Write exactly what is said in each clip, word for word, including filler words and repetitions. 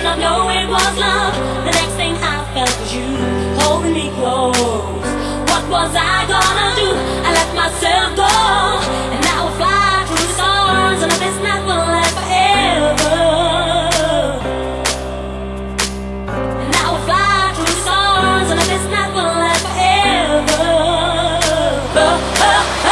not know it was love. The next thing I felt was you holding me close. What was I gonna do? I let myself go, and now I fly through the stars, and this night will last forever. And now I fly through the stars, and this night will last forever. Oh, oh, oh, oh.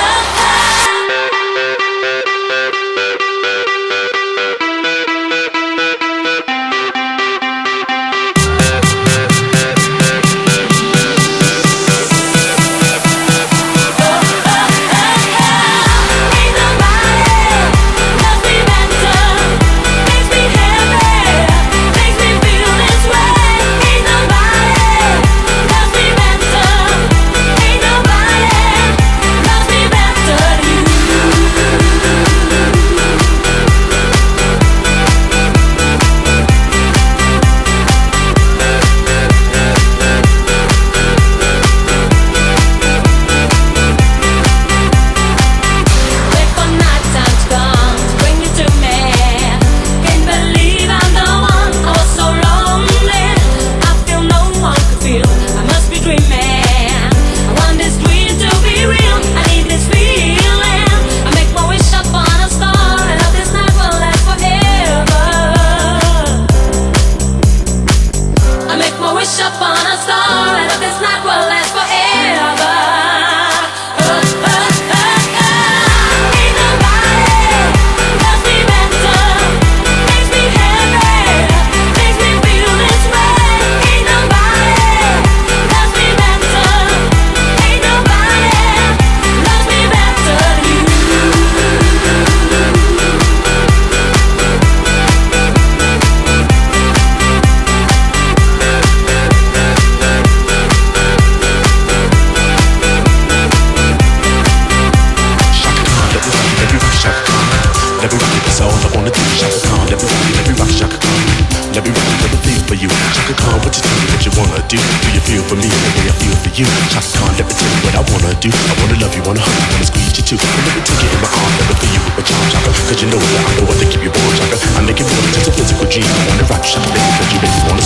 Let me rock it, that's all I wanna do. Chaka Khan, let me rock it, let me rock Chaka Khan. Let me rock it, let me feel for you. Chaka Khan, what you tell me what you wanna do? Do you feel for me the way I feel for you? Chaka Khan, let me tell you what I wanna do. I wanna love you, wanna hug you, wanna squeeze you too. And let me take it in my arms, let me feel you with my charm, Chaka. Cause you know that I know what to keep you warm, Chaka. I make it more than just a physical dream. I wanna rock Chaka, baby, cause you make me wanna